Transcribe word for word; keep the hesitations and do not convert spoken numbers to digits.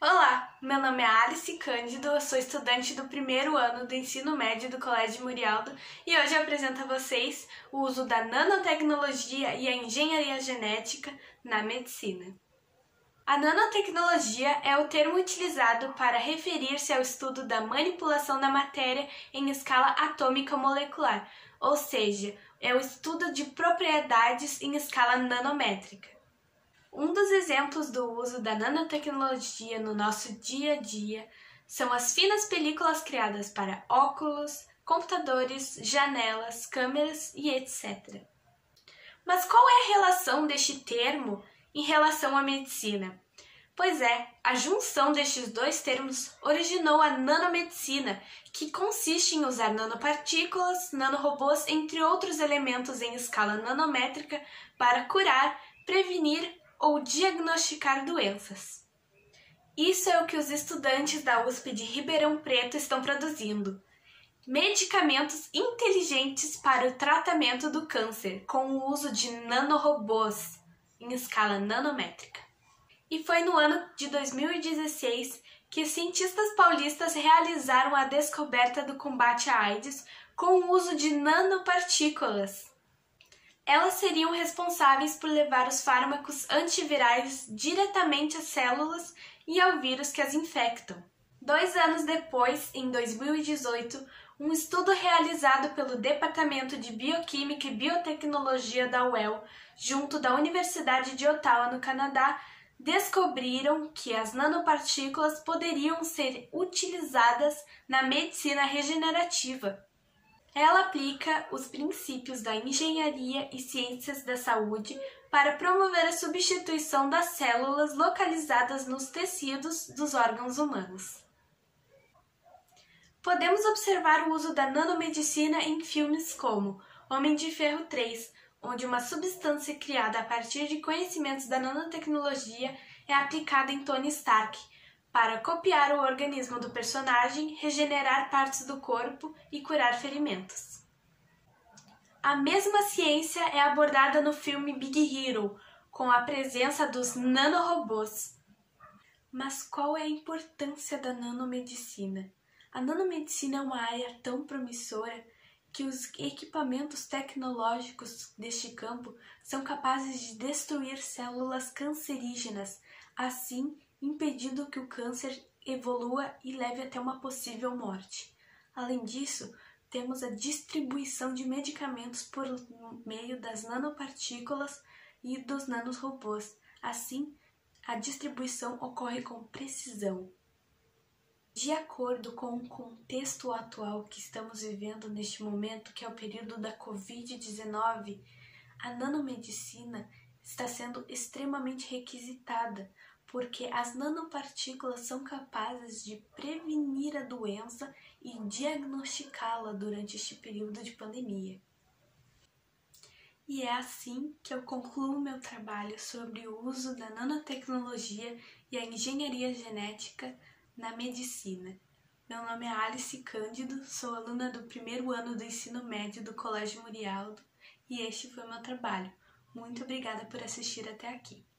Olá, meu nome é Alice Cândido, eu sou estudante do primeiro ano do ensino médio do Colégio Murialdo e hoje eu apresento a vocês o uso da nanotecnologia e a engenharia genética na medicina. A nanotecnologia é o termo utilizado para referir-se ao estudo da manipulação da matéria em escala atômica molecular, ou seja, é o estudo de propriedades em escala nanométrica. Um dos exemplos do uso da nanotecnologia no nosso dia a dia são as finas películas criadas para óculos, computadores, janelas, câmeras e etcétera. Mas qual é a relação deste termo em relação à medicina? Pois é, a junção destes dois termos originou a nanomedicina, que consiste em usar nanopartículas, nanorobôs, entre outros elementos em escala nanométrica para curar, prevenir ou diagnosticar doenças. Isso é o que os estudantes da U S P de Ribeirão Preto estão produzindo. Medicamentos inteligentes para o tratamento do câncer, com o uso de nanorobôs em escala nanométrica. E foi no ano de dois mil e dezesseis que cientistas paulistas realizaram a descoberta do combate à AIDS com o uso de nanopartículas. Elas seriam responsáveis por levar os fármacos antivirais diretamente às células e ao vírus que as infectam. Dois anos depois, em dois mil e dezoito, um estudo realizado pelo Departamento de Bioquímica e Biotecnologia da U E L, junto da Universidade de Ottawa, no Canadá, descobriram que as nanopartículas poderiam ser utilizadas na medicina regenerativa. Ela aplica os princípios da engenharia e ciências da saúde para promover a substituição das células localizadas nos tecidos dos órgãos humanos. Podemos observar o uso da nanomedicina em filmes como Homem de Ferro três, onde uma substância criada a partir de conhecimentos da nanotecnologia é aplicada em Tony Stark, para copiar o organismo do personagem, regenerar partes do corpo e curar ferimentos. A mesma ciência é abordada no filme Big Hero, com a presença dos nanorobôs. Mas qual é a importância da nanomedicina? A nanomedicina é uma área tão promissora que os equipamentos tecnológicos deste campo são capazes de destruir células cancerígenas, assim impedindo que o câncer evolua e leve até uma possível morte. Além disso, temos a distribuição de medicamentos por meio das nanopartículas e dos nanorobôs. Assim, a distribuição ocorre com precisão. De acordo com o contexto atual que estamos vivendo neste momento, que é o período da covid dezenove, a nanomedicina está sendo extremamente requisitada, porque as nanopartículas são capazes de prevenir a doença e diagnosticá-la durante este período de pandemia. E é assim que eu concluo meu trabalho sobre o uso da nanotecnologia e a engenharia genética na medicina. Meu nome é Alice Cândido, sou aluna do primeiro ano do ensino médio do Colégio Murialdo e este foi meu trabalho. Muito obrigada por assistir até aqui.